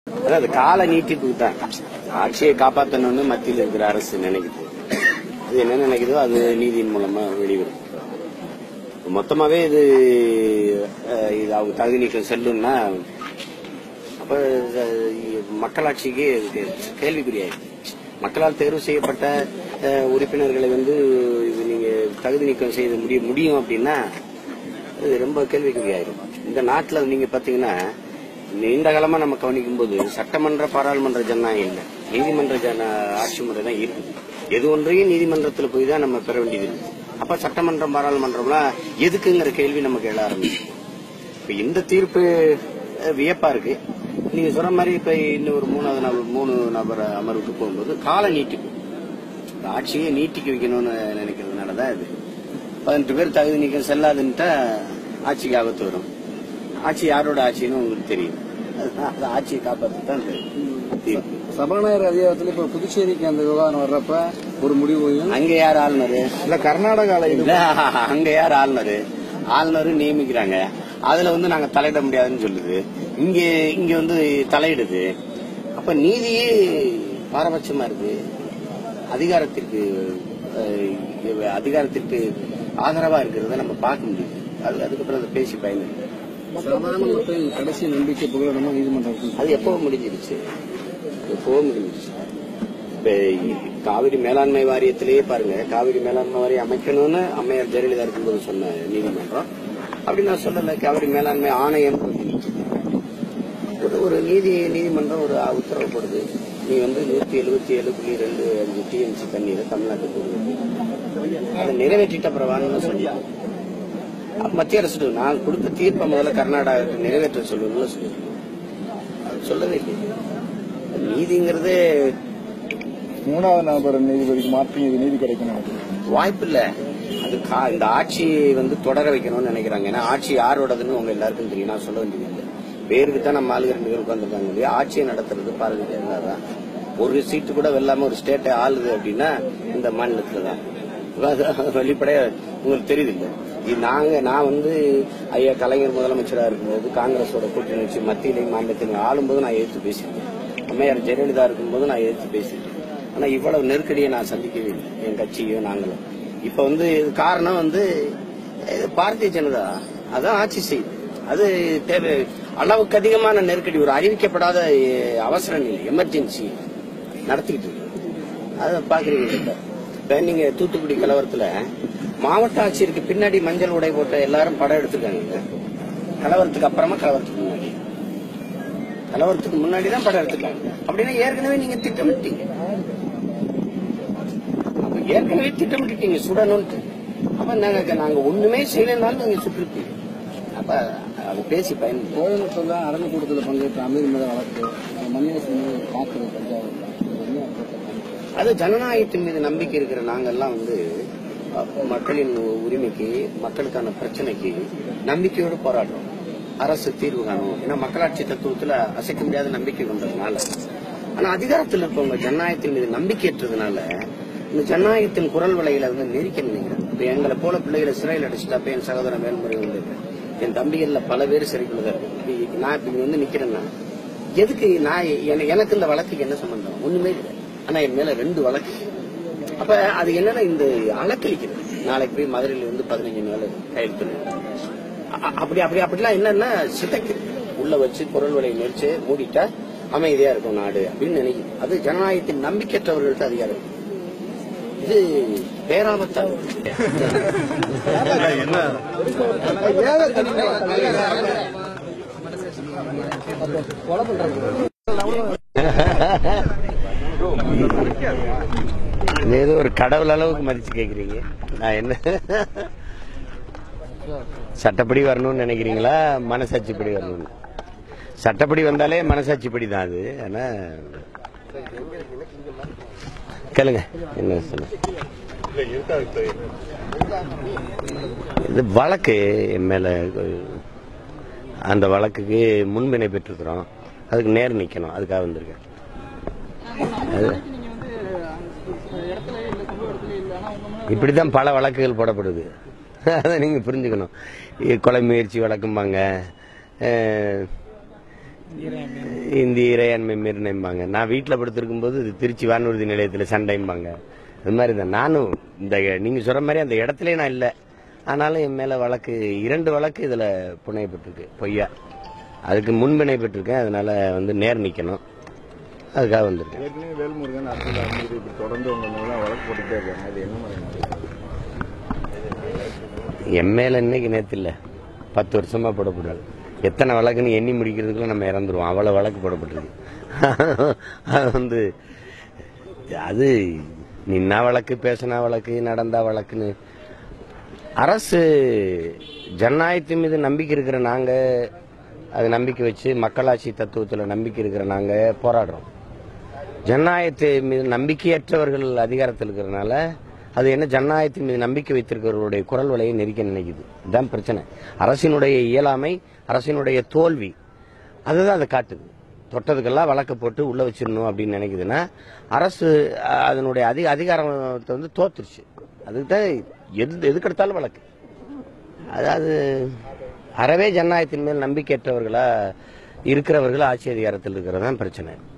அதாவது கால நீட்டிப்புக்கு தான் ஆட்சியை காப்பாற்றணும்னு மத்தியில் இருக்கிற அரசு நினைக்குது. அது என்ன நினைக்குதோ அது நீதியின் மூலமா வெளிவரும். மொத்தமாவே இது அவங்க தகுதி நீக்கம் செல்லும்னா அப்ப மக்களாட்சிக்கு கேள்விக்குறியாயிருக்கு. மக்களால் தேர்வு செய்யப்பட்ட உறுப்பினர்களை நீங்க தகுதி நீக்கம் செய்து முடியும் அப்படின்னா அது ரொம்ப கேள்விக்குறியாயிரும். இந்த நாட்டில் நீங்க பாத்தீங்கன்னா நீண்ட காலமா நம்ம கவனிக்கும் போது சட்டமன்ற பாராளுமன்ற ஜனநாயகம் இல்லை, நீதிமன்ற ஆட்சி முறை தான் இருக்குது. எது ஒன்றையும் நீதிமன்றத்தில் போய் தான் நம்ம பெற வேண்டியது இருக்கு. அப்ப சட்டமன்றம் பாராளுமன்றம்லாம் எதுக்குங்கிற கேள்வி நமக்கு எழ ஆரம்பிச்சு. இப்ப இந்த தீர்ப்பு வியப்பா இருக்கு. நீங்க சொல்ற மாதிரி இப்ப இன்னும் ஒரு மூணு நபர் அமர்வுக்கு போகும்போது கால நீட்டிப்பு ஆட்சியை நீட்டிக்க வைக்கணும்னு நினைக்கிறதுனாலதான் இது 18 பேர் தகுதி நீக்கம் செல்லாதுன்ட்டா ஆட்சிக்கு ஆபத்து வரும். ஆட்சி யாரோட ஆட்சின்னு உங்களுக்கு தெரியும். ஆட்சியை காப்பாற்றுதான் தீர்ப்பு. சபாநாயகர் அதிகாரத்தில் இப்ப புதுச்சேரிக்கு அந்த விவகாரம் வர்றப்ப ஒரு முடிவு அங்க யார் ஆளுநரு இல்ல கர்நாடகால அங்க யார் ஆளுநரு நியமிக்கிறாங்க. அதுல நாங்க தலையிட முடியாதுன்னு சொல்லுது. இங்க தலையிடுது. அப்ப நீதியே பாரபட்சமா இருக்கு. அதிகாரத்திற்கு ஆதரவா இருக்கிறத நம்ம பார்க்க முடியுது. அதுக்கப்புறம் அதை பேசி பயன் சாதாரண மக்கள் கடைசி நம்பிக்கை புகழமா நீதிமன்றம் அது எப்பவும் முடிஞ்சிருச்சு. காவிரி மேலாண்மை வாரியத்திலேயே பாருங்க, காவிரி மேலாண்மை வாரியம் அமைக்கணும்னு அம்மையார் ஜெயலலிதா இருக்கும்போது சொன்ன நீதிமன்றம் அப்படி நான் சொல்லல. காவிரி மேலாண்மை ஆணையம் ஒரு நீதிமன்றம் ஒரு உத்தரவு போடுது. நீ 177.25 டிஎம்சி தண்ணீரை தமிழ்நாட்டுக்கு அதை நிறைவேற்றிட்ட பிரவான்னு சொல்லலாம். மத்திய அரசு நான் கொடுத்த தீர்ப்பை முதல்ல கர்நாடகாவுக்கு நிறைவேற்ற சொல்லணும்னு சொல்லவே இல்லை. நீதிங்கிறது மூணாவது நபர் நீதிபதிக்கு மாற்றி நீதி கிடைக்கணும் வாய்ப்பு இல்ல. அது இந்த ஆட்சியை தொடர வைக்கணும்னு நினைக்கிறாங்க. ஏன்னா ஆட்சி யாரோடதுன்னு உங்க எல்லாருக்கும் தெரியும். நான் சொல்ல வேண்டியது இல்லை. பேருக்கு தான் நம்ம ஆளுங்க 2 பேர் உட்காந்துருக்காங்க இல்லையா. ஆட்சியை நடத்துறது பாருங்க தான். ஒரு சீட்டு கூட வெல்லாம ஒரு ஸ்டேட்டை ஆளுது அப்படின்னா இந்த மாநிலத்துல தான். வெளிப்படையா உங்களுக்கு தெரியுது இல்ல. நான் ஐயா கலைஞர் முதலமைச்சரா இருக்கும்போது காங்கிரஸோட கூட்டணி வச்சு மத்தியிலையும் மாநிலத்திலையும் ஆளும்போது நான் எதிர்த்து பேசியிருக்கேன். அம்மையார் ஜெயலலிதா இருக்கும்போது நான் எதிர்த்து பேசியிருக்கேன். ஆனா இவ்வளவு நெருக்கடியை நான் சந்திக்கவே இல்லை, என் கட்சியோ நாங்களும். இப்ப காரணம் பாரதிய ஜனதா அதான் ஆட்சி செய்யுது. அது தேவை. அளவுக்கு அதிகமான நெருக்கடி, ஒரு அறிவிக்கப்படாத அவசர நிலை, எமர்ஜென்சி நடத்திக்கிட்டு இருக்கு. அதை பாக்குறீங்க. இப்ப நீங்க தூத்துக்குடி கலவரத்துல மாவட்ட ஆட்சியருக்கு பின்னாடி மஞ்சள் உடை போட்ட எல்லாரும் படம் எடுத்துருக்காங்க. கலவரத்துக்கு அப்புறமா கலவரத்துக்கு முன்னாடி தான் படம் எடுத்துருக்காங்க. அப்படின்னா ஏற்கனவே நீங்க திட்டமிட்டீங்க சுடணும்ட்டு. அப்ப நாங்க ஒண்ணுமே செய்யலனாலும் நீங்க சுட்டிருப்பீங்க. அப்ப அது பேசி பயன். கோயம்புத்தூர்ல அரங்கு கூட்டத்தில் பங்கேற்ற அமீர் மீது வழக்கு தஞ்சாவூர் அது ஜனநாயகத்தின் மீது நம்பிக்கை இருக்கிற நாங்கெல்லாம் மக்களின் உரிமைக்கு, மக்களுக்கான பிரச்சனைக்கு நம்பிக்கையோடு போராடுறோம். அரசு தீர்வு காணும். ஏன்னா மக்களாட்சி தத்துவத்துல அசைக்க முடியாத நம்பிக்கை கொண்டதுனால. ஆனா அதிகாரத்தில் இருப்பவங்க ஜனநாயகத்தின் மீது நம்பிக்கையற்றதுனால இந்த ஜனநாயகத்தின் குரல் வலையில நெருக்க நினைக்கிறேன். இப்ப எங்களை போல பிள்ளைகளை சிறையில் அடிச்சுட்டா என் சகோதரன் வேல்முறை என் தம்பிகள்ல பல பேர் சிறைக்குள்ளதா இருக்கு. நான் இப்ப நிக்கிறேன்னா எதுக்கு எனக்கு இந்த வழக்குக்கு என்ன சம்பந்தம்? ஒண்ணுமே இல்லை. ஆனா என் மேல 2 வழக்கு. அப்ப அது என்னன்னா இந்த அலக்களிக்கிறது. நாளைக்கு போய் மதுரையில 15 நாள் கையெழுத்து அப்படிலாம் என்னன்னா சிதைக்குது. உள்ள வச்சு குரல் வலையை நெரிச்சு மூடிட்டா அமைதியா இருக்கும் நாடு அப்படின்னு நினைக்குது. அது ஜனநாயகத்தின் நம்பிக்கையற்றவர்கள்ட்ட அதிகாரம். இது பேராபத்தா ஏதோ ஒரு கடவுள் அளவுக்கு மதிச்சு கேக்குறீங்க. நான் என்ன சட்டப்படி வரணும்னு நினைக்கிறீங்களா, மனசாட்சிப்படி வரணும்? சட்டப்படி வந்தாலே மனசாட்சிப்படி தான் அது. ஆனா கேளுங்க என்ன சொல்ல. இது வழக்கு என் மேல, அந்த வழக்குக்கு முன்பினை பெற்றிருக்கிறோம். அதுக்கு நேர் நிக்கணும். அதுக்காக வந்திருக்கேன். இப்படிதான் பல வழக்குகள் போடப்படுது. அதை நீங்க புரிஞ்சுக்கணும். கொலை முயற்சி வழக்கும்பாங்க, இந்திய இறையாண்மை மீறினம்பாங்க. நான் வீட்டில் படுத்திருக்கும் போது இது திருச்சி வானூர்தி நிலையத்தில் சண்டைம்பாங்க. அது மாதிரி தான் நானும் இந்த நீங்க சொல்ற மாதிரி அந்த இடத்துல நான் இல்லை. ஆனாலும் என் மேல வழக்கு 2 வழக்கு இதுல புனையப்பட்டிருக்கு பொய்யா. அதுக்கு முன்பிணை பெற்றிருக்கேன். அதனால நேர் நிக்கணும், அதுக்காக வந்திருக்கேன். ஏற்கனவே வேல்முருகன் அரசு தொடர்ந்து உங்க மேல வழக்கு போட்டுட்டே இருக்காங்க. அது என்ன மாதிரி? என் மேல இன்னைக்கு நேற்று இல்ல, 10 வருஷமா போடப்படுறது. எத்தனை வழக்குன்னு எண்ணி முடிக்கிறதுக்குள்ள நம்ம இறந்துருவோம். அவ்வளவு வழக்கு போடப்பட்டிருக்கு. அது அது நின்னா வழக்கு, பேசினா வழக்கு, நடந்தா வழக்குன்னு. அரசு ஜனநாயகத்தின் மீது நம்பிக்கை இருக்கிற நாங்க, அது நம்பிக்கை வச்சு மக்களாட்சி தத்துவத்தில் நம்பிக்கை இருக்கிற நாங்க போராடுறோம். ஜனநாயகத்தின் மீது நம்பிக்கையற்றவர்கள் அதிகாரத்தில் இருக்கிறதுனால அது என்ன ஜனநாயகத்தின் மீது நம்பிக்கை வைத்திருக்கிறவர்களுடைய குரல் வலையை நெரிக்க நினைக்குது. இதுதான் பிரச்சனை. அரசினுடைய இயலாமை, அரசினுடைய தோல்வி, அதுதான் அதை காட்டுது. தொட்டதுக்கெல்லாம் வழக்கு போட்டு உள்ள வச்சிடணும் அப்படின்னு நினைக்குதுன்னா அரசு அதனுடைய அதிகாரத்தை தோத்துருச்சு. அதுக்கு தான் எதுக்கெடுத்தாலும் வழக்கு. அதாவது அறவே ஜனநாயகத்தின் மேல் நம்பிக்கையற்றவர்களா இருக்கிறவர்கள் ஆட்சி அதிகாரத்தில் இருக்கிறது தான் பிரச்சனை.